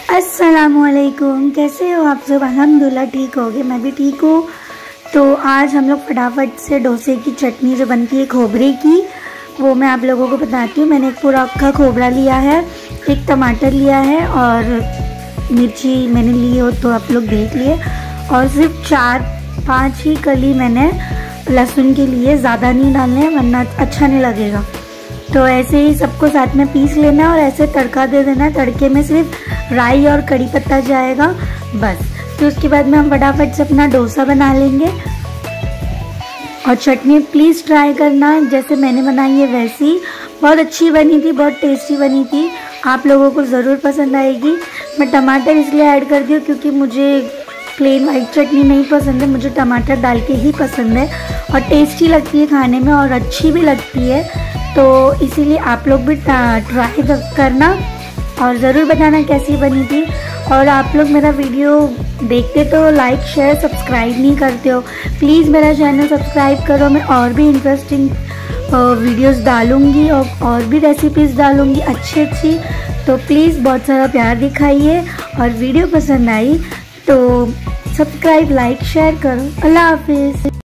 अस्सलामुअलैकुम, कैसे हो आप सब। अल्हम्दुलिल्लाह ठीक हो गए, मैं भी ठीक हूँ। तो आज हम लोग फटाफट से डोसे की चटनी जो बनती है खोबरे की, वो मैं आप लोगों को बताती हूँ। मैंने एक पूरा अक्खा खोबरा लिया है, एक टमाटर लिया है और मिर्ची मैंने ली हो तो आप लोग देख लिए, और सिर्फ 4-5 ही कली मैंने लहसुन के लिए, ज़्यादा नहीं डालने वरना अच्छा नहीं लगेगा। तो ऐसे ही सबको साथ में पीस लेना है और ऐसे तड़का दे देना है। तड़के में सिर्फ राई और कड़ी पत्ता जाएगा बस। तो उसके बाद में हम फटाफट से अपना डोसा बना लेंगे। और चटनी प्लीज़ ट्राई करना जैसे मैंने बनाई है वैसी, बहुत अच्छी बनी थी, बहुत टेस्टी बनी थी, आप लोगों को ज़रूर पसंद आएगी। मैं टमाटर इसलिए ऐड कर दी क्योंकि मुझे प्लेन वाइट चटनी नहीं पसंद है, मुझे टमाटर डाल के ही पसंद है और टेस्टी लगती है खाने में और अच्छी भी लगती है। तो इसीलिए आप लोग भी ट्राई करना और ज़रूर बताना कैसी बनी थी। और आप लोग मेरा वीडियो देखते तो लाइक शेयर सब्सक्राइब नहीं करते हो, प्लीज़ मेरा चैनल सब्सक्राइब करो। मैं और भी इंटरेस्टिंग वीडियोस डालूँगी और भी रेसिपीज़ डालूँगी अच्छी। तो प्लीज़ बहुत सारा प्यार दिखाइए और वीडियो पसंद आई तो सब्सक्राइब लाइक शेयर करो। अल्लाह हाफिज़।